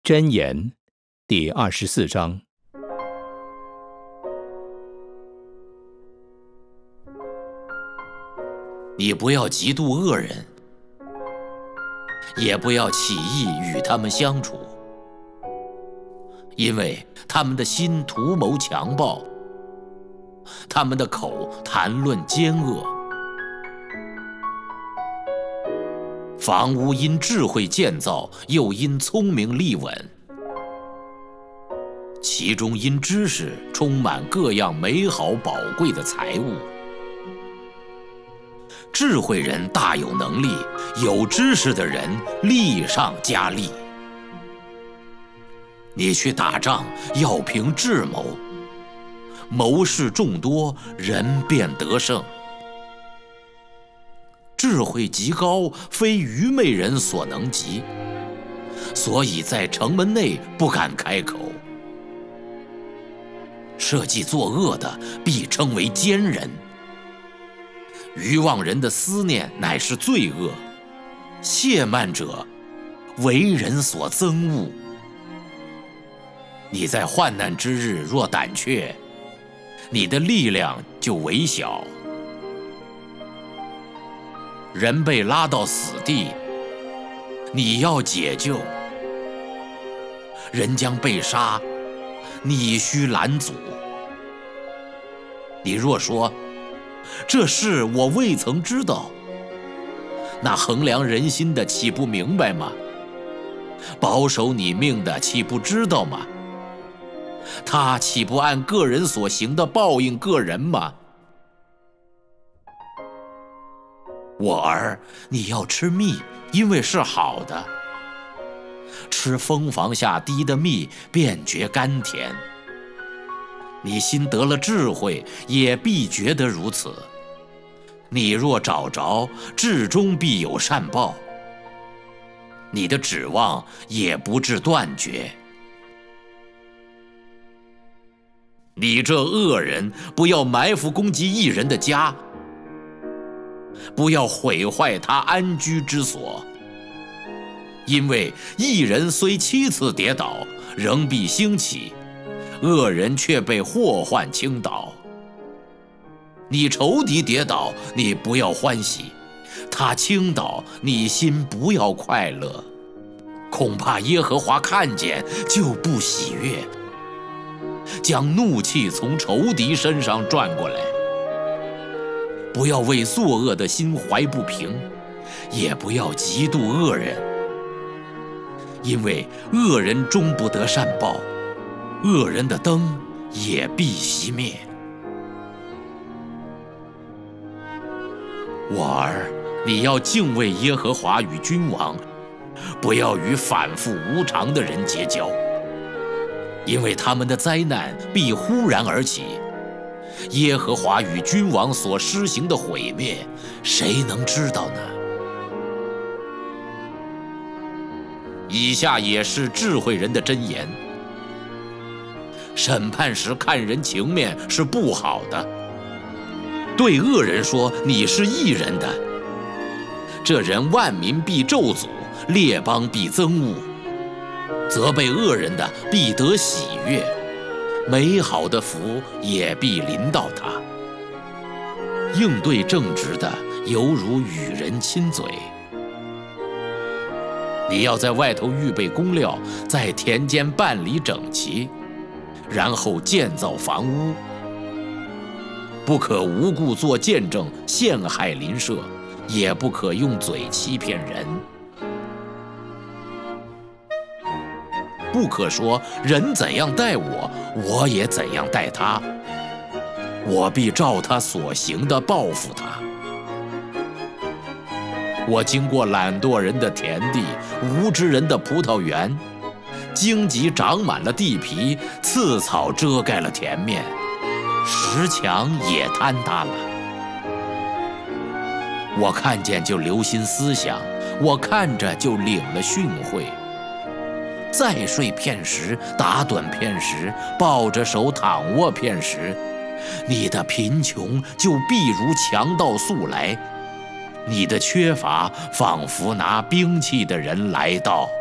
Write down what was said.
箴言第24章。 你不要嫉妒恶人，也不要起意与他们相处，因为他们的心图谋强暴，他们的口谈论奸恶。房屋因智慧建造，又因聪明立稳，其中因知识充满各样美好宝贵的财物。智慧人大有能力，有知识的人力上加力。你去打仗要凭智谋，谋士众多，人便得胜。智慧极高，非愚昧人所能及，所以在城门内不敢开口。设计作恶的，必称为奸人。愚妄人的思念乃是罪恶，亵慢者为人所憎恶。你在患难之日若胆怯，你的力量就微小。人被拉到死地，你要解救；人将被杀，你须拦阻。你若说这事我未曾知道，那衡量人心的岂不明白吗？保守你命的岂不知道吗？他岂不按个人所行的报应个人吗？我儿，你要吃蜜，因为是好的。吃蜂房下滴的蜜，便觉甘甜。你心得了智慧，也必觉得如此。你若找着，至终必有善报。你的指望也不致断绝。你这恶人，不要埋伏攻击义人的家，不要毁坏他安居之所。因为义人虽7次跌倒，仍必兴起，恶人却被祸患倾倒。你仇敌跌倒，你不要欢喜；他倾倒，你心不要快乐。恐怕耶和华看见，就不喜悦，将怒气从仇敌身上转过来。不要为作恶的心怀不平，也不要嫉妒恶人，因为恶人终不得善报，恶人的灯也必熄灭。我儿，你要敬畏耶和华与君王，不要与反复无常的人结交，因为他们的灾难必忽然而起。耶和华与君王所施行的毁灭，谁能知道呢？以下也是智慧人的箴言：审判时看人情面是不好的，对恶人说你是义人的，这人万民必咒诅，列邦必憎恶。责备恶人的必得喜悦，美好的福也必临到他。应对正直的，犹如与人亲嘴。你要在外头预备工料，在田间办理整齐，然后建造房屋。不可无故作见证，陷害邻舍，也不可用嘴欺骗人。不可说人怎样待我，我也怎样待他，我必照他所行的报复他。我经过懒惰人的田地，无知人的葡萄园，荆棘长满了地皮，刺草遮盖了田面，石墙也坍塌了。我看见就留心思想，我看着就领了训诲。再睡片时，打盹片时，抱着手躺卧片时，你的贫穷就必如强盗速来，你的缺乏仿佛拿兵器的人来到。